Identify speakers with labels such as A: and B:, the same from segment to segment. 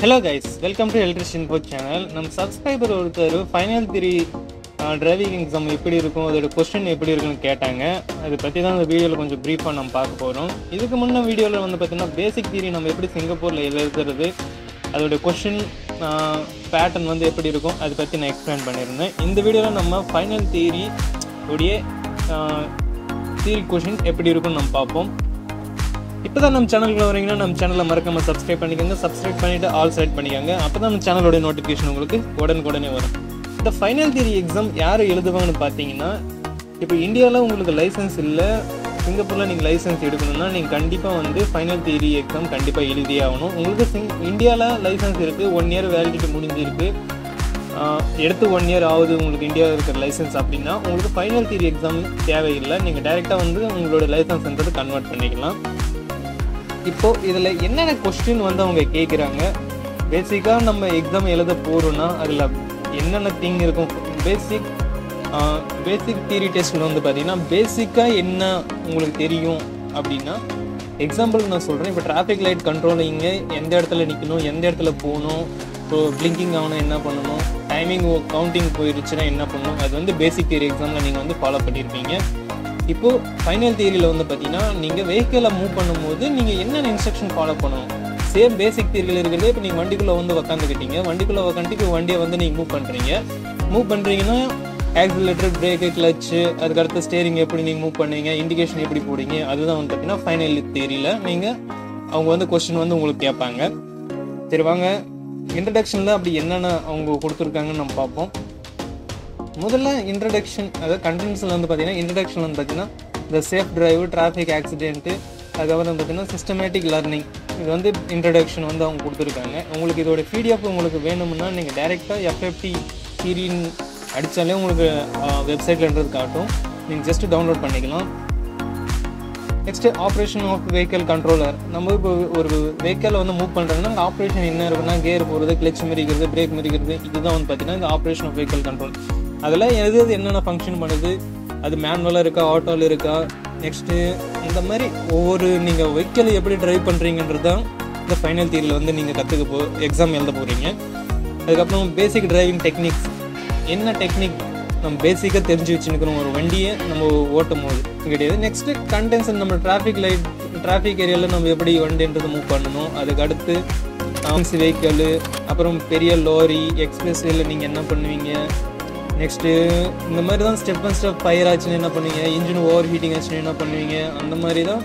A: Hello guys, welcome to ElectricianInfo channel. நம்ம subscriber ஒருத்தர் final theory driving exam எப்படி இருக்கும், அதோட கொஸ்டின் எப்படி இருக்குன்னு கேட்டாங்க. அதை பற்றி தான் இந்த வீடியோவில் கொஞ்சம் ப்ரீஃபாக நம்ம பார்க்க போகிறோம். இதுக்கு முன்னே வீடியோவில் வந்து பார்த்திங்கன்னா பேசிக் தியரி நம்ம எப்படி சிங்கப்பூரில் எழுதுறது, அதோட கொஸ்டின் பேட்டர்ன் வந்து எப்படி இருக்கும் அதை பற்றி நான் எக்ஸ்பிளைன் பண்ணியிருந்தேன். இந்த வீடியோவில் நம்ம ஃபைனல் தியரி உடைய தியரி கொஸ்டின் எப்படி இருக்குன்னு நம்ம பார்ப்போம். இப்போ தான் நம்ம சேனலுக்குள்ள வரீங்கன்னா நம்ம சேனலை மறக்காம சப்ஸ்கிரைப் பண்ணிக்கோங்க. சப்ஸ்கிரைப் பண்ணிவிட்டு ஆல் செலக்ட் பண்ணிக்கோங்க. அப்போ தான் நம்ம சேனலோட நோட்டிஃபிகேஷன் உங்களுக்கு உடனே வரும். இந்த ஃபைனல் தியரி எக்ஸாம் யார் எழுதுவாங்கன்னு பார்த்தீங்கன்னா, இப்போ இந்தியாவில் உங்களுக்கு லைசன்ஸ் இல்லை, சிங்கப்பூரில் நீங்கள் லைசன்ஸ் எடுக்கணும்னா நீங்கள் கண்டிப்பாக வந்து ஃபைனல் தியரி எக்ஸாம் கண்டிப்பாக எழுதியே ஆகணும். உங்களுக்கு இந்தியாவில் லைசன்ஸ் இருக்குது, 1 இயர் வேலிடிட்டி முடிஞ்சிருக்கு, எடுத்து 1 இயர் ஆகுது உங்களுக்கு இந்தியாவில் இருக்கிற லைசன்ஸ் அப்படின்னா உங்களுக்கு ஃபைனல் தியரி எக்ஸாம் தேவையில்லை. நீங்கள் டைரெக்டாக வந்து உங்களோட லைசன்ஸ்ன்றது கன்வெர்ட் பண்ணிக்கலாம். இப்போது இதில் என்னென்ன கொஸ்டின் வந்து அவங்க கேட்குறாங்க, பேசிக்காக நம்ம எக்ஸாம் எழுத போகிறோன்னா அதில் என்னென்ன திங் இருக்கும். பேசிக் தியரி டெஸ்ட்டில் வந்து பார்த்திங்கன்னா பேசிக்காக என்ன உங்களுக்கு தெரியும் அப்படின்னா, எக்ஸாம்பிள் நான் சொல்கிறேன். இப்போ டிராஃபிக் லைட் கண்ட்ரோலிங்க, எந்த இடத்துல நிற்கணும், எந்த இடத்துல போகணும், இப்போ பிளிங்கிங் ஆகணும் என்ன பண்ணணும், டைமிங் கவுண்டிங் போயிடுச்சுன்னா என்ன பண்ணணும், அது வந்து பேசிக் தியரி எக்ஸாமில் நீங்கள் வந்து ஃபாலோ பண்ணியிருப்பீங்க. இப்போது ஃபைனல் தியரியில் வந்து பார்த்தீங்கன்னா நீங்கள் வெஹிக்கிளை மூவ் பண்ணும்போது நீங்கள் என்னென்ன இன்ஸ்ட்ரக்ஷன் ஃபாலோ பண்ணணும். சேம் பேசிக் தியரியில் இருக்கிறதே இப்போ நீங்கள் வண்டிக்குள்ளே வந்து உக்காந்துக்கிட்டீங்க, வண்டிக்குள்ளே உக்காந்துட்டு வண்டியை வந்து நீங்கள் மூவ் பண்ணுறீங்கன்னா ஆக்சிலேட்டர், பிரேக்கு, கிளச்சு, அதுக்கடுத்து ஸ்டேரிங் எப்படி நீங்கள் மூவ் பண்ணுவீங்க, இண்டிகேஷன் எப்படி போடுவீங்க, அதுதான் வந்து பார்த்தீங்கன்னா ஃபைனல் தியரியில் நீங்கள் அவங்க வந்து கொஸ்டின் வந்து உங்களுக்கு கேட்பாங்க. சரி வாங்க இன்ட்ரடக்ஷனில் அப்படி என்னென்ன அவங்க கொடுத்துருக்காங்கன்னு நம்ம பார்ப்போம். முதல்ல இன்ட்ரடக்ஷன், அதாவது கண்டென்ட்ஸில் வந்து பார்த்தீங்கன்னா இன்ட்ரடக்ஷன் வந்து பார்த்தீங்கன்னா இந்த சேஃப் டிரைவ், டிராஃபிக் ஆக்சிடென்ட்டு, அதுக்கப்புறம் வந்து பார்த்தீங்கன்னா சிஸ்டமேட்டிக் லேர்னிங், இது வந்து இன்ட்ரடக்ஷன் வந்து அவங்க கொடுத்துருக்காங்க. உங்களுக்கு இதோட பிடிஎஃப் உங்களுக்கு வேணும்னா நீங்கள் டைரெக்டாக FTT தியரின்னு அடித்தாலே உங்களுக்கு வெப்சைட்லன்றது காட்டும், நீங்கள் ஜஸ்ட்டு டவுன்லோட் பண்ணிக்கலாம். Next operation of vehicle controller. நம்ம இப்போ ஒரு வெஹிக்கலை வந்து மூவ் பண்ணுறாங்கன்னா அங்கே ஆப்ரேஷன் என்ன இருக்குன்னா, கேர் போகிறது, கிளச் மிதிக்கிறது, பிரேக் மிதிக்கிறது, இதுதான் வந்து பார்த்தீங்கன்னா இந்த ஆப்ரேஷன் ஆஃப் வெஹிக்கல் கண்ட்ரோல். அதில் எது என்னென்ன ஃபங்க்ஷன் பண்ணுது, அது மேனுவலாக இருக்கா, ஆட்டோவில் இருக்கா, நெக்ஸ்ட்டு இந்த மாதிரி ஒவ்வொரு நீங்கள் வெஹிக்கலை எப்படி ட்ரைவ் பண்ணுறீங்கன்றது தான் இந்த ஃபைனல் தியரியில் வந்து நீங்கள் எக்ஸாம் எழுத போகிறீங்க. அதுக்கப்புறம் பேசிக் டிரைவிங் டெக்னிக்ஸ், என்ன டெக்னிக் நம்ம பேசிக்காக தெரிஞ்சு வச்சுருக்கணும் ஒரு வண்டியை நம்ம ஓட்டும் போது கிடையாது. நெக்ஸ்ட்டு கண்டென்ஸ், நம்ம டிராஃபிக் ஏரியாவில் நம்ம எப்படி வண்டின்றது மூவ் பண்ணணும், அதுக்கு அடுத்து வெஹிக்கல், அப்புறம் பெரிய லாரி, எக்ஸ்பிரஸ்வேல நீங்கள் என்ன பண்ணுவீங்க, நெக்ஸ்ட்டு இந்த மாதிரி தான் ஸ்டெப் பை ஸ்டெப் ஃபயர் ஆச்சுன்னு என்ன பண்ணுவீங்க, இன்ஜின் ஓவர் ஹீட்டிங் ஆச்சுன்னு என்ன பண்ணுவீங்க, அந்த மாதிரி தான்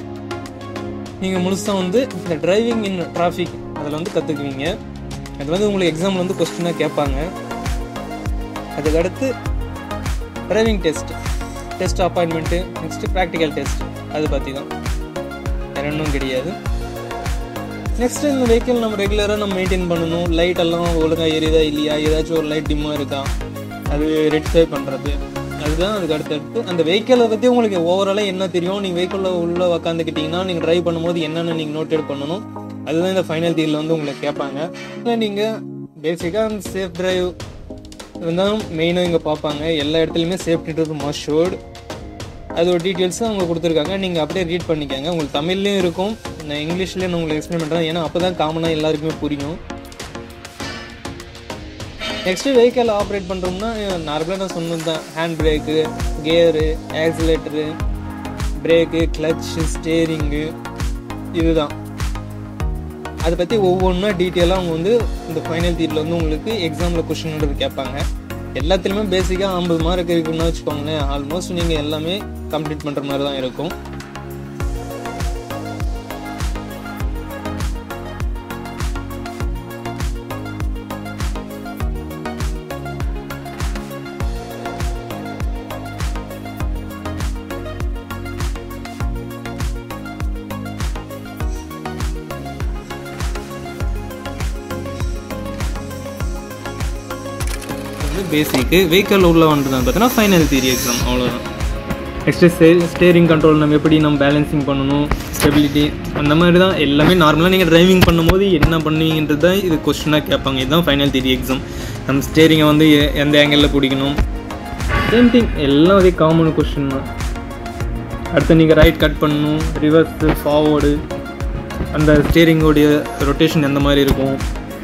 A: நீங்கள் முழுசாக வந்து இந்த டிரைவிங் இன் டிராஃபிக் அதில் வந்து கற்றுக்குவீங்க. அது வந்து உங்களுக்கு எக்ஸாமில் வந்து கொஸ்டினாக கேட்பாங்க. அதுக்கடுத்து driving test appointment, next practical test, அது பற்றி தான், வேறு ஒன்றும் கிடையாது. நெக்ஸ்ட்டு இந்த வெஹிக்கிள் நம்ம ரெகுலராக நம்ம மெயின்டைன் பண்ணணும், லைட்டெல்லாம் ஒழுங்காக எரியுதா இல்லையா, ஏதாச்சும் ஒரு லைட் டிம்மாக இருக்கா, அது ரெக்டிஃபை பண்ணுறது, அதுதான். அதுக்கு அடுத்தடுத்து அந்த வெஹிக்கிளை பற்றி உங்களுக்கு ஓவராலாக என்ன தெரியும், நீங்கள் வெஹிக்கிளில் உள்ளே உக்காந்துக்கிட்டிங்கன்னா நீங்கள் ட்ரைவ் பண்ணும்போது என்னென்ன நீங்கள் நோட்டேட் பண்ணணும், அதுதான் இந்த ஃபைனல் தியரியில் வந்து உங்களுக்கு கேட்பாங்க. இல்லை நீங்கள் பேசிக்காக அந்த சேஃப் டிரைவ் இதுதான் மெயினாக இங்கே பார்ப்பாங்க. எல்லா இடத்துலையுமே சேஃப்டின்றது மஸ்ட் ஷோர்டு, அதோட டீட்டெயில்ஸும் அவங்க கொடுத்துருக்காங்க. நீங்கள் அப்படியே ரீட் பண்ணிக்கோங்க. உங்களுக்கு தமிழ்லேயும் இருக்கும், நான் இங்கிலீஷ்லேயும் நான் உங்களுக்கு எக்ஸ்பிளைன் பண்ணுறேன், ஏன்னா அப்போ தான் காமனாக எல்லாருக்குமே புரியும். நெக்ஸ்ட்டு வெஹிக்கிள் ஆப்ரேட் பண்ணுறோம்னா நார்மலாக நான் சொன்னது தான், hand brake, gear, accelerator, brake, clutch, steering, இதுதான். அதை பற்றி ஒவ்வொன்றா டீட்டெயிலாக அவங்க வந்து இந்த ஃபைனல் தியரியில் வந்து உங்களுக்கு எக்ஸாமில் கொஸ்டின்ன்றது கேட்பாங்க. எல்லாத்துலேயுமே பேசிக்காக 50 மார்க் இருக்குன்னு வச்சுக்கோங்களேன், ஆல்மோஸ்ட் நீங்கள் எல்லாமே கம்ப்ளீட் பண்ணுற மாதிரி தான் இருக்கும். பேசிக்கு வெஹிக்கிள் உள்ள வந்துட்டு பார்த்தீங்கன்னா ஃபைனல் தியரி எக்ஸாம், அவ்வளோதான். நெக்ஸ்ட்டு ஸ்டேரிங் கண்ட்ரோல் நம்ம எப்படி நம்ம பேலன்சிங் பண்ணணும், ஸ்டெபிலிட்டி, அந்த மாதிரி தான் எல்லாமே நார்மலாக நீங்கள் டிரைவிங் பண்ணும்போது என்ன பண்ணுவீங்கன்றது தான் இது கொஸ்டினாக கேட்பாங்க. இதுதான் ஃபைனல் தியரி எக்ஸாம். நம்ம ஸ்டேரிங்கை வந்து எந்த ஆங்கிளில் பிடிக்கணும், சேம் திங், எல்லாம் அதே காமன் கொஸ்டின் தான். அடுத்து நீங்கள் ரைட் கட் பண்ணணும், ரிவர்ஸு, ஃபார்வேர்டு, அந்த ஸ்டேரிங்கோடைய ரொட்டேஷன் எந்த மாதிரி இருக்கும்,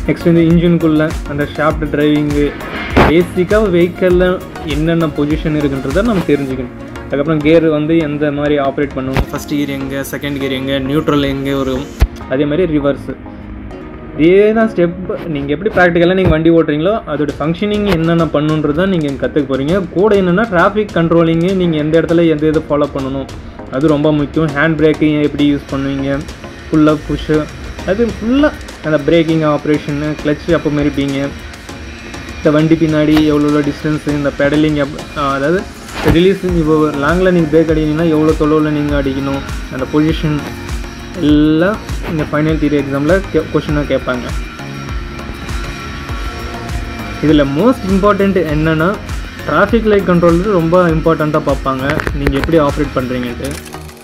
A: நெக்ஸ்ட் வந்து இன்ஜினுக்குள்ளே அந்த ஷாஃப்ட் டிரைவிங்கு பேசிக்காக வெஹிக்கிளில் என்னென்ன பொசிஷன் இருக்குன்றதை நம்ம தெரிஞ்சுக்கணும். அதுக்கப்புறம் கியர் வந்து எந்த மாதிரி ஆப்ரேட் பண்ணுவோம், ஃபஸ்ட் கியர் எங்கே, செகண்ட் கியர் எங்கே, நியூட்ரல் எங்கே வரும், அதே மாதிரி ரிவர்ஸு. இதே தான் ஸ்டெப். நீங்கள் எப்படி ப்ராக்டிக்கலாக நீங்கள் வண்டி ஓட்டுறீங்களோ அதோட ஃபங்க்ஷனிங் என்னென்ன பண்ணுன்றதான் நீங்கள் கற்றுக்க போகிறீங்க. கூட என்னென்னா டிராஃபிக் கண்ட்ரோலிங்கு நீங்கள் எந்த இடத்துல எந்த இதை ஃபாலோ பண்ணணும் அது ரொம்ப முக்கியம். ஹேண்ட் பிரேக்கிங் எப்படி யூஸ் பண்ணுவீங்க, ஃபுல்லாக புஷ்ஷு, அது ஃபுல்லாக அந்த பிரேக்கிங் ஆப்ரேஷனு, கிளச்சு அப்போ மாரிப்பீங்க, இந்த வண்டி பின்னாடி எவ்வளோ டிஸ்டன்ஸு, இந்த பெடலிங் அதாவது ரிலீஸ், இப்போ லாங்கில் நீங்கள் பிரேக் அடிக்கணும்னா எவ்வளோ தொலைவில் நீங்கள் அடிக்கணும், அந்த பொசிஷன் எல்லாம் இந்த ஃபைனல் தியரி எக்ஸாமில் கொஷினாக கேட்பாங்க. இதில் மோஸ்ட் இம்பார்ட்டண்ட் என்னென்னா டிராஃபிக் லைட் கண்ட்ரோல் ரொம்ப இம்பார்ட்டண்ட்டாக பார்ப்பாங்க, நீங்கள் எப்படி ஆப்ரேட் பண்ணுறீங்கன்ட்டு.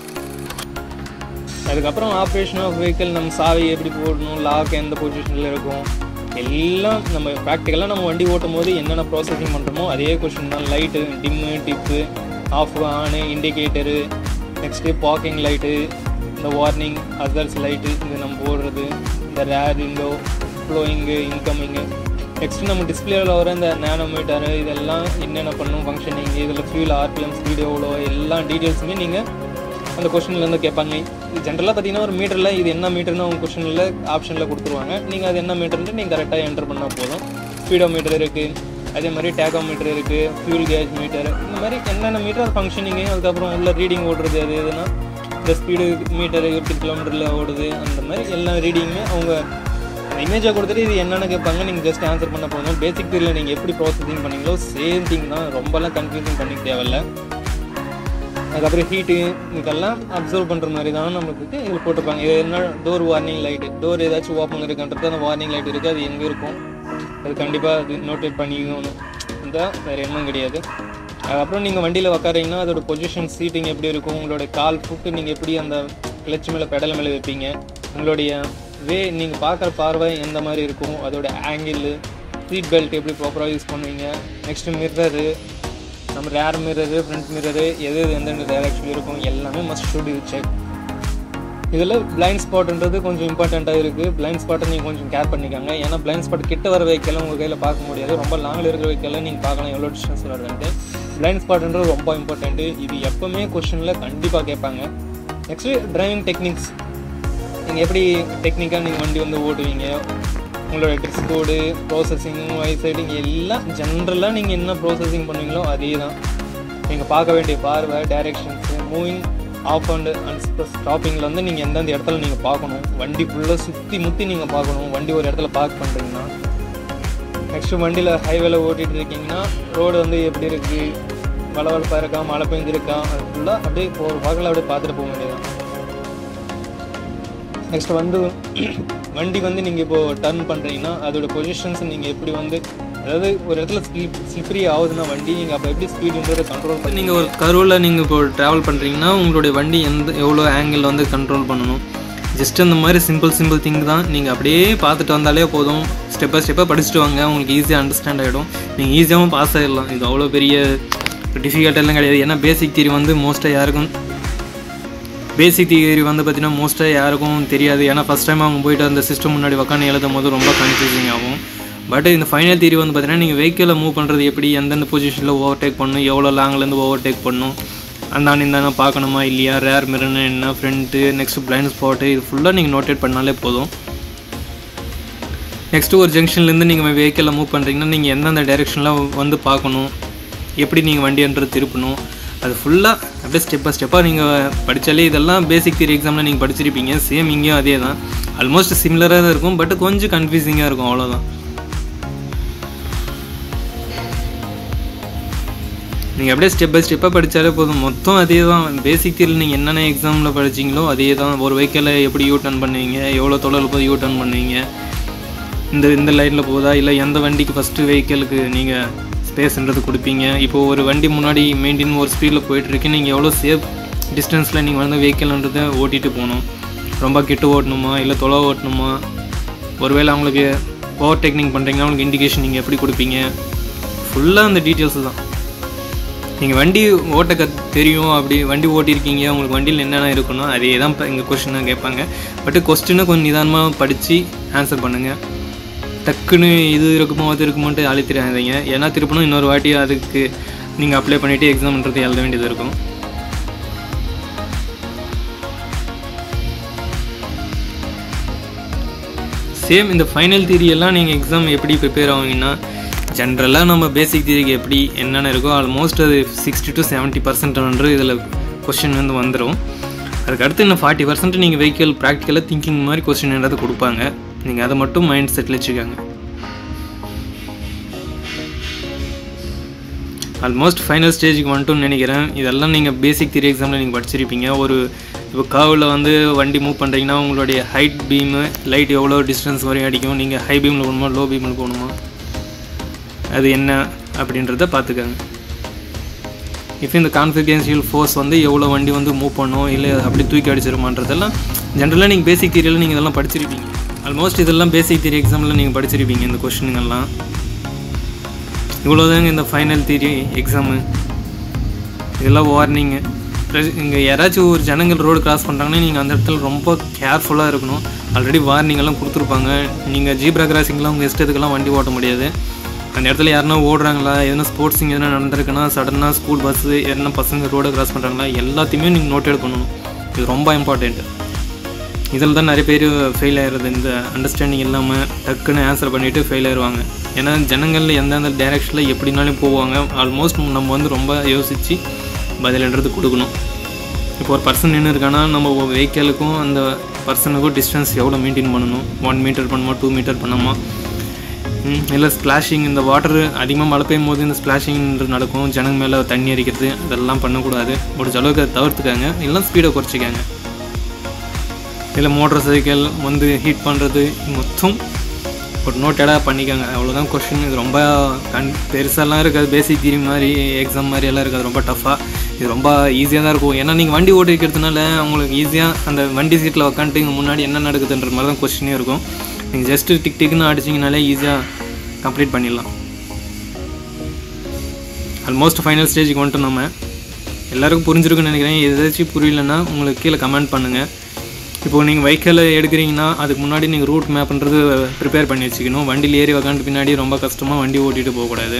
A: அதுக்கப்புறம் ஆப்ரேஷன் ஆஃப் வெஹிக்கிள், நம்ம சாவி எப்படி போடணும், லாக் எந்த பொசிஷனில் இருக்கும், எல்லாம் நம்ம ப்ராக்டிக்கலாக நம்ம வண்டி ஓட்டும் போது என்னென்ன ப்ராசஸிங் பண்ணுறோமோ அதே கொஷின் தான். Light, dim, dip, off, on, indicator, next parking light, இந்த வார்னிங், அதர்ஸ் லைட்டு, இது நம்ம போடுறது, இந்த rear window, flowing, incoming, next நம்ம டிஸ்பிளேவில் வர இந்த நேனோமீட்டரு, இதெல்லாம் என்னென்ன பண்ணும் ஃபங்க்ஷனிங், இதில் ஃபியூல், ஆர்பிஎம், ஸ்பீடு எவ்வளோ, எல்லா டீட்டெயில்ஸுமே நீங்கள் அந்த கொஷின்லேருந்து கேட்பாங்க. இது ஜென்ரலாக பார்த்தீங்கன்னா ஒரு மீட்டரில் இது என்ன மீட்டர்னு அவங்க கொஷனில் ஆப்ஷனில் கொடுத்துருவாங்க. நீங்கள் அது என்ன மீட்டர்ன்ட்டு நீங்கள் கரெக்டாக என்டர் பண்ணால் போதும். ஸ்பீடோ மீட்டர் இருக்குது, அதே மாதிரி டேக்கோ மீட்டர் இருக்குது, ஃபியூல் கேஜ் மீட்டர், இந்த மாதிரி என்னென்ன மீட்டர் அது ஃபங்க்ஷனிங்கு. அதுக்கப்புறம் உள்ள ரீடிங் ஓடுறது அது எதுனா இந்த ஸ்பீடு மீட்டர் 50 கிலோமீட்டரில் ஓடுது, அந்த மாதிரி எல்லா ரீடிங்குமே அவங்க இமேஜாக கொடுத்துட்டு இது என்னென்னு கேட்பாங்க. நீங்கள் ஜஸ்ட் ஆன்சர் பண்ண போதும். பேசிக் தியரியில் நீங்கள் எப்படி ப்ராசஸிங் பண்ணீங்களோ சேம் திங் தான், ரொம்பலாம் கன்ஃபியூசிங் பண்ணிக்க தேவையில்லை. அதுக்கப்புறம் ஹீட்டு இதெல்லாம் அப்சர்வ் பண்ணுற மாதிரி தான் நம்மளுக்கு இதில் போட்டிருப்பாங்க. இது என்ன டோர் வார்னிங் லைட்டு, டோர் ஏதாச்சும் ஓப்பன் இருக்குன்றது அந்த வார்னிங் லைட் இருக்குது, அது எங்கே இருக்கும் அது கண்டிப்பாக அது நோட்டேட் பண்ணிக்கணும். இதுதான் வேறு எண்ணம் கிடையாது. அதுக்கப்புறம் நீங்கள் வண்டியில் உக்காரீங்கன்னா அதோட பொசிஷன், சீட்டிங் எப்படி இருக்கும், உங்களோட கால் ஃபுட்டு நீங்கள் எப்படி அந்த கிளச் மேலே பெடல் மேலே வைப்பீங்க, உங்களுடைய நீங்கள் பார்க்குற பார்வை எந்த மாதிரி இருக்கும், அதோட ஆங்கிள், சீட் பெல்ட் எப்படி ப்ராப்பராக யூஸ் பண்ணுவீங்க, நெக்ஸ்ட்டு மிரரு, நம்ம ரேர் மிரரு, ஃப்ரண்ட் மிரரு, எது எந்தெந்த டைரக்ஷன் இருக்கும் எல்லாமே மஸ்ட் ஷுட் யூ செக். இதில் பிளைண்ட் ஸ்பாட்ன்றது கொஞ்சம் இம்பார்ட்டண்ட்டாக இருக்குது. பிளைண்ட் ஸ்பாட்டை நீங்கள் கொஞ்சம் கேர் பண்ணிக்காங்க. ஏன்னா பிளைண்ட் ஸ்பாட் கிட்ட வர வெஹிக்கிள் உங்கள் கையில் பார்க்க முடியாது. ரொம்ப லாங்கில் இருக்கிற வெஹிக்கிள் நீங்கள் பார்க்கலாம் எவ்வளோ டிஸ்டன்ஸ் வருதுன்ட்டு. பிளைண்ட் ஸ்பாட்ன்றது ரொம்ப இம்பார்ட்டண்ட்டு. இது எப்போவுமே கொஷனில் கண்டிப்பாக கேட்பாங்க. நெக்ஸ்ட்டு டிரைவிங் டெக்னிக்ஸ், நீங்கள் எப்படி டெக்னிக்காக நீங்கள் வண்டி வந்து ஓட்டுவீங்க, உங்களோட ட்ரிக்ஸ் கோடு, ப்ராசஸிங், வைசைடிங் எல்லாம் ஜென்ரலாக நீங்கள் என்ன ப்ராசஸிங் பண்ணுவீங்களோ அதே தான். நீங்கள் பார்க்க வேண்டிய பார்வை, டைரெக்ஷன்ஸு, மூவிங், ஆஃப் அண்ட் ஸ்டாப்பிங்கில் வந்து நீங்கள் எந்தெந்த இடத்துல நீங்கள் பார்க்கணும், வண்டி ஃபுல்லாக சுற்றி முற்றி நீங்கள் பார்க்கணும். வண்டி ஒரு இடத்துல பார்க் பண்ணுறீங்கன்னா, நெக்ஸ்ட்டு வண்டியில் ஹைவேல ஓட்டிகிட்டு இருக்கீங்கன்னா ரோடு வந்து எப்படி இருக்குது, வளவளப்பாக இருக்கா, மழை பெஞ்சிருக்கா, அது ஃபுல்லாக அப்படியே ஒரு பார்க்கல அப்படியே பார்த்துட்டு போக வேண்டியதான். நெக்ஸ்ட் வந்து வண்டி வந்து நீங்கள் இப்போது டர்ன் பண்ணுறீங்கன்னா அதோட பொசிஷன்ஸ் நீங்கள் எப்படி வந்து, அதாவது ஒரு இடத்துல ஸ்லிப்பரி ஆகுதுன்னா வண்டி நீங்கள் அப்போ எப்படி ஸ்பீடுன்றதை கண்ட்ரோல் பண்ணி, நீங்கள் ஒரு கருவில் நீங்கள் இப்போ ட்ராவல் பண்ணுறீங்கன்னா உங்களுடைய வண்டி எவ்வளோ ஆங்கிள் வந்து கண்ட்ரோல் பண்ணணும். ஜஸ்ட் அந்த மாதிரி சிம்பிள் திங் தான். நீங்கள் அப்படியே பார்த்துட்டு வந்தாலே போதும். ஸ்டெப் பை ஸ்டெப்பாக படிச்சுட்டு வாங்க, உங்களுக்கு ஈஸியாக அண்டர்ஸ்டாண்ட் ஆகிடும். நீங்கள் ஈஸியாகவும் பாஸ் ஆகிடலாம். இது அவ்வளோ பெரிய டிஃபிகல்ட்டெல்லாம் கிடையாது. ஏன்னா பேசிக் தியரி வந்து மோஸ்ட்டாக யாருக்கும் பார்த்தீங்கன்னா மோஸ்ட்டாக யாருக்கும் தெரியாது. ஏன்னா ஃபஸ்ட் டைம் அவங்க போய்ட்டு அந்த சிஸ்டம் முன்னாடி உட்காந்து எழுதும் போது ரொம்ப கன்ஃபியூசிங் ஆகும். பட் இந்த ஃபைனல் தியரி வந்து பார்த்தீங்கன்னா நீங்கள் வெஹிக்கிளில் மூவ் பண்ணுறது எப்படி, எந்தெந்த பொசிஷனில் ஓவர்டேக் பண்ணணும், எவ்வளோ லாங்லேருந்து ஓவர்டேக் பண்ணணும், அந்த பார்க்கணுமா இல்லையா, ரேர் மிரர்னு என்ன, ஃப்ரண்ட்டு, நெக்ஸ்ட்டு பிளைண்ட் ஸ்பாட்டு, இது ஃபுல்லாக நீங்கள் நோட்டேட் பண்ணாலே போதும். நெக்ஸ்ட்டு ஒரு ஜங்ஷன்லேருந்து நீங்கள் வெஹிக்கிளில் மூவ் பண்ணுறீங்கன்னா நீங்கள் எந்தெந்த டைரெக்ஷனில் வந்து பார்க்கணும், எப்படி நீங்கள் வண்டின்றது திருப்பணும், அது ஃபுல்லாக அப்படியே ஸ்டெப் பை ஸ்டெப்பாக நீங்கள் படித்தாலே இதெல்லாம் பேசிக் தியரி எக்ஸாமில் நீங்கள் படிச்சிருப்பீங்க. சேம் இங்கேயும் அதே தான், ஆல்மோஸ்ட் சிமிலராக தான் இருக்கும். பட் கொஞ்சம் கன்ஃபியூசிங்காக இருக்கும், அவ்வளோதான். நீங்கள் அப்படியே ஸ்டெப் பை ஸ்டெப்பாக படித்தாலே போதும். மொத்தம் அதே தான். பேசிக் தியரியில் நீங்கள் என்னென்ன எக்ஸாமில் படிச்சிங்களோ அதே தான். ஒரு வெஹிக்கிளில் எப்படி யூ டர்ன் பண்ணுவீங்க, எவ்வளோ தொலைவில் போய் யூ டர்ன் பண்ணுவீங்க, இந்த லைனில் போகுதா இல்லை எந்த வண்டிக்கு ஃபஸ்ட்டு வெஹிக்கிளுக்கு நீங்கள் ஸ்பேஸ்ன்றது கொடுப்பீங்க. இப்போது ஒரு வண்டி முன்னாடி மெயின்டைன் ஒரு ஸ்பீடில் போயிட்டுருக்கு, நீங்கள் எவ்வளோ சேஃப் டிஸ்டன்ஸில் நீங்கள் வந்து வெஹிக்கிள்ன்றதை ஓட்டிகிட்டு போகணும். ரொம்ப கிட்ட ஓட்டணுமா இல்லை தொலை ஓட்டணுமா, ஒருவேளை அவங்களுக்கு ஓவர் டெக்னிக் பண்ணுறீங்கன்னா அவங்களுக்கு இண்டிகேஷன் நீங்கள் எப்படி கொடுப்பீங்க, ஃபுல்லாக அந்த டீட்டெயில்ஸு தான். நீங்கள் வண்டி ஓட்ட தெரியும், அப்படி வண்டி ஓட்டியிருக்கீங்க, உங்களுக்கு வண்டியில் என்னென்ன இருக்கணும் அதே தான் இப்போ எங்கள் கொஸ்டினாக கேட்பாங்க. பட் கொஸ்டினை கொஞ்சம் நிதானமாக படித்து ஆன்சர் பண்ணுங்கள். டக்குன்னு இது இருக்குமோ அது இருக்குமோன்ட்டு அழுத்திடாதீங்க. ஏன்னா திருப்பணும் இன்னொரு வாட்டி அதுக்கு நீங்கள் அப்ளை பண்ணிவிட்டு எக்ஸாம்ன்றது எழுத வேண்டியது இருக்கும். சேம் இந்த ஃபைனல் தியரியெல்லாம் நீங்கள் எக்ஸாம் எப்படி ப்ரிப்பேர் ஆகுங்கன்னா, ஜென்ரலாக நம்ம பேசிக் தியரிக்கு எப்படி என்னென்ன இருக்கோ ஆல்மோஸ்ட் அது 60 to 70% இதில் கொஸ்டின் வந்து வந்துடும். அதுக்கடுத்து இன்னும் 40% நீங்கள் வெஹிக்கல் ப்ராக்டிக்கலாக திங்கிங் மாதிரி கொஸ்டின் என்னது கொடுப்பாங்க. நீங்கள் அதை மட்டும் மைண்ட் செட்டில் வச்சுக்கோங்க. ஆல்மோஸ்ட் ஃபைனல் ஸ்டேஜுக்கு வந்துட்டும்னு நினைக்கிறேன். இதெல்லாம் நீங்கள் பேசிக் தியரி எக்ஸாமில் நீங்கள் படிச்சிருப்பீங்க. இப்போ கர்வில் வந்து வண்டி மூவ் பண்ணுறீங்கன்னா உங்களுடைய ஹைட் பீமு லைட் எவ்வளோ டிஸ்டன்ஸ் வரையும் அடிக்கும், நீங்கள் ஹை பீமில் போகணுமா லோ பீமில் போகணுமா, அது என்ன அப்படின்றத பார்த்துக்கோங்க. இப்போ இந்த கான்ஃபிகரன்ஷியல் ஃபோர்ஸ் வந்து எவ்வளோ வண்டி வந்து மூவ் பண்ணும், இல்லை அப்படி தூக்கி அடிச்சிருமான்றதெல்லாம் ஜென்ரலாக நீங்கள் பேசிக் தியரியில் நீங்கள் இதெல்லாம் படிச்சிருப்பீங்க. ஆல்மோஸ்ட் இதெல்லாம் பேசிக் தியரி எக்ஸாமில் நீங்கள் படிச்சிருப்பீங்க இந்த கொஸ்டின்கள்லாம். இவ்வளோதாங்க இந்த ஃபைனல் தியரி எக்ஸாமு. இதெல்லாம் வார்னிங்கு. இங்கே யாராச்சும் ஒரு ஜனங்கள் ரோடு கிராஸ் பண்ணுறாங்கன்னா நீங்கள் அந்த இடத்துல ரொம்ப கேர்ஃபுல்லாக இருக்கணும். ஆல்ரெடி வார்னிங்கெல்லாம் கொடுத்துருப்பாங்க. நீங்கள் ஜீப்ரா கிராசிங்லாம் உங்கள் இஷ்டத்துக்கெல்லாம் வண்டி ஓட்ட முடியாது. அந்த இடத்துல யாருனா ஓடுறாங்களா, எதனா ஸ்போர்ட்ஸிங் எதனா நடந்திருக்குன்னா, சடனாக ஸ்கூல் பஸ்ஸு எதனா பசங்க ரோடை கிராஸ் பண்ணுறாங்களா, எல்லாத்தையுமே நீங்கள் நோட் எடுக்கணும். இது ரொம்ப இம்பார்ட்டண்ட்டு. இதில் தான் நிறைய பேர் ஃபெயில் ஆகிடுறது. இந்த அண்டர்ஸ்டாண்டிங் இல்லாமல் டக்குன்னு ஆன்சர் பண்ணிவிட்டு ஃபெயில் ஆயிடுவாங்க. ஏன்னா ஜனங்கள் எந்தெந்த டைரெக்ஷனில் எப்படினாலும் போவாங்க. ஆல்மோஸ்ட் நம்ம வந்து ரொம்ப யோசித்து பதில்ன்றது கொடுக்கணும். இப்போ ஒரு பர்சன் நின்று இருக்கான்னா நம்ம வெஹிக்கலுக்கும் அந்த பர்சனுக்கும் டிஸ்டன்ஸ் எவ்வளோ மெயின்டைன் பண்ணணும், 1 மீட்டர் பண்ணுமா 2 மீட்டர் பண்ணாமா, இல்லை ஸ்ப்ளாஷிங் இந்த வாட்டர் அதிகமாக மழை பெய்யும் போது இந்த ஸ்ப்ளாஷிங்ன்றது நடக்கும், ஜனங்க மேலே தண்ணி அரிக்கிறது, அதெல்லாம் பண்ணக்கூடாது. முடிஞ்ச அளவுக்கு அதை தவிர்த்துக்காங்க. இல்லைனா ஸ்பீடை குறைச்சிக்காங்க. இல்லை மோட்டர் சைக்கிள் வந்து ஹீட் பண்ணுறது மொத்தம் ஒரு நோட்டடாக பண்ணிக்கோங்க. அவ்வளோதான் கொஸ்டின். இது ரொம்ப பெருசாலாம் இருக்காது. பேசிக் தியரி மாதிரி எக்ஸாம் மாதிரி எல்லாம் இருக்காது. ரொம்ப டஃப்பாக, இது ரொம்ப ஈஸியாக தான் இருக்கும். ஏன்னா நீங்கள் வண்டி ஓட்டிருக்கிறதுனால உங்களுக்கு ஈஸியாக அந்த வண்டி சீட்டில் உட்காந்துட்டு இங்கே முன்னாடி என்ன நடக்குதுன்ற மாதிரி தான் கொஸ்டினே இருக்கும். நீங்கள் ஜஸ்ட்டு டிக் டிக்னு அடிச்சிங்கனாலே ஈஸியாக கம்ப்ளீட் பண்ணிடலாம். ஆல்மோஸ்ட் ஃபைனல் ஸ்டேஜுக்கு வந்துட்டு நம்ம எல்லாருக்கும் புரிஞ்சிருக்குன்னு நினைக்கிறேன். எதாச்சும் புரியலன்னா உங்களுக்கு கீழே கமெண்ட் பண்ணுங்கள். இப்போது நீங்கள் வெஹிக்கிள் எடுக்கிறீங்கன்னா அதுக்கு முன்னாடி நீங்கள் ரூட் மேப்ன்றது ப்ரிப்பேர் பண்ணி வச்சுக்கணும். வண்டியில் ஏறி உக்காண்டு பின்னாடி ரொம்ப கஷ்டமாக வண்டி ஓட்டிகிட்டு போகக்கூடாது.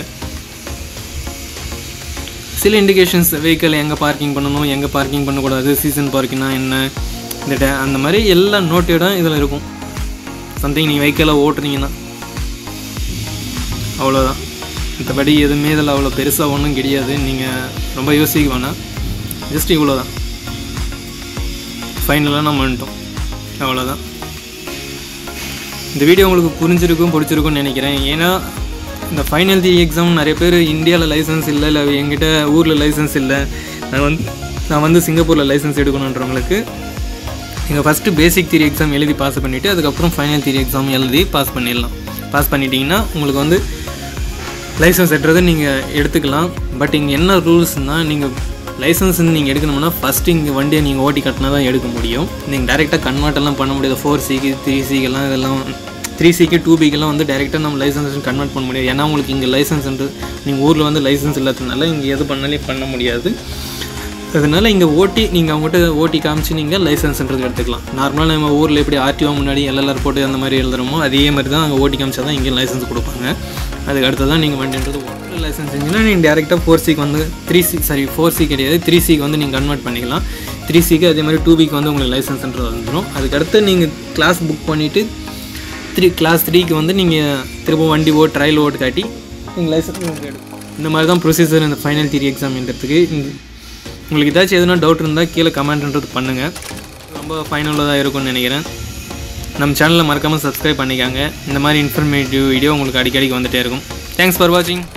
A: சில இண்டிகேஷன்ஸ் வெஹிக்கிள் எங்கே பார்க்கிங் பண்ணணும், எங்கே பார்க்கிங் பண்ணக்கூடாது, சீசன் பார்க்கிங்னா என்ன, இந்த அந்த மாதிரி எல்லா நோட்டடாக இதில் இருக்கும். சம்திங் நீங்கள் வெஹிக்கிளை ஓட்டுறீங்கன்னா அவ்வளோதான். மற்றபடி எதுவுமே இதில் அவ்வளோ பெருசாக ஒன்றும் கிடையாது. நீங்கள் ரொம்ப யோசிக்க வேணாம். ஜஸ்ட் இவ்வளோ தான். ஃபைனலாக நம்ம வந்துட்டோம். அவ்வளோதான். இந்த வீடியோ உங்களுக்கு பிடிச்சிருக்கும்னு நினைக்கிறேன். ஏன்னா இந்த ஃபைனல் தியரி எக்ஸாம் நிறைய பேர் இந்தியாவில் லைசன்ஸ் இல்லை என்கிட்ட ஊரில் லைசன்ஸ் இல்லை, நான் வந்து சிங்கப்பூரில் லைசன்ஸ் எடுக்கணுன்றவங்களுக்கு நீங்கள் ஃபஸ்ட்டு பேசிக் தியரி எக்ஸாம் எழுதி பாஸ் பண்ணிவிட்டு அதுக்கப்புறம் ஃபைனல் தியரி எக்ஸாம் எழுதி பாஸ் பண்ணிடலாம். பாஸ் பண்ணிட்டீங்கன்னா உங்களுக்கு வந்து லைசன்ஸ் எடுறதை நீங்கள் எடுத்துக்கலாம். பட் இங்கே என்ன ரூல்ஸ்னால், நீங்கள் லைசன்ஸ் நீங்கள் எடுக்கணும்னா ஃபஸ்ட்டு இங்கே வண்டியை நீங்கள் ஓட்டி கட்டினா தான் எடுக்க முடியும். நீங்கள் டேரெக்டாக கன்வெர்ட்டெல்லாம் பண்ண முடியாது. 4Cக்கு 3Cக்கெல்லாம் இதெல்லாம் 3Cக்கு 2Bக்கெல்லாம் வந்து டேரெக்டாக நம்ம லைசன்ஸ் கன்வெர்ட் பண்ண முடியாது. ஏன்னா உங்களுக்கு இங்கே லைசன்ஸ்ன்றது நீங்கள் ஊரில் வந்து லைசன்ஸ் இல்லாததுனால இங்கே எது பண்ணாலும் பண்ண முடியாது. அதனால் இங்கே நீங்கள் அவங்ககிட்ட ஓட்டி காமிச்சு நீங்கள் லைசன்ஸ்ன்றது எடுத்துக்கலாம். நார்மலாக நம்ம ஊரில் எப்படி RTO முன்னாடி LLR போட்டு அந்த மாதிரி எழுதுறோமோ அதே மாதிரி தான் அங்கே ஓட்டி காமிச்சா தான் இங்கே லைசன்ஸ் கொடுப்பாங்க. அதுக்கு அடுத்து தான் நீங்கள் வண்டின்றது ஓட்டுற லைசன்ஸ் செஞ்சுன்னா நீங்கள் டேரெக்டாக 4Cக்கு வந்து 4C கிடையாது 3Cக்கு வந்து நீங்கள் கன்வெர்ட் பண்ணிக்கலாம். 3Cக்கு அதே மாதிரி 2Bக்கு வந்து உங்களுக்கு லைசன்ஸ்ன்றது வந்துடும். அதுக்கடுத்து நீங்கள் கிளாஸ் புக் பண்ணிவிட்டு கிளாஸ் 3க்கு வந்து நீங்கள் திரும்ப வண்டி ட்ரையல் ஓட்டு காட்டி நீங்கள் லைசன்ஸ் உங்களுக்கு எடுக்கும். இந்த மாதிரி தான் ப்ரொசீஜர் இந்த ஃபைனல் தியரி எக்ஸாம்ன்றதுக்கு. உங்களுக்கு ஏதாச்சும் எதுனா டவுட் இருந்தால் கீழே கமெண்ட்ன்றது பண்ணுங்கள். ரொம்ப ஃபைனலாக தான் இருக்கும்னு நினைக்கிறேன். நம்ம சேனலில் மறக்காமல் சப்ஸ்கிரைப் பண்ணிக்காங்க. இந்த மாதிரி இன்ஃபர்மேட்டிவ் வீடியோ உங்களுக்கு அடிக்கடிக்கு வந்துகிட்டே இருக்கும். தேங்க்ஸ் ஃபார் வாட்சிங்.